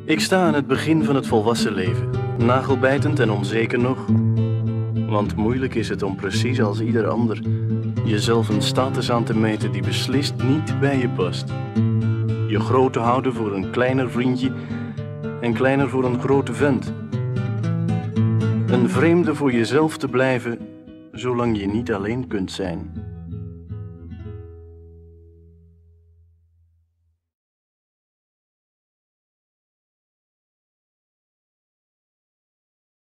Ik sta aan het begin van het volwassen leven, nagelbijtend en onzeker nog. Want moeilijk is het om precies als ieder ander jezelf een status aan te meten die beslist niet bij je past. Je groot te houden voor een kleiner vriendje en kleiner voor een grote vent. Een vreemde voor jezelf te blijven, zolang je niet alleen kunt zijn.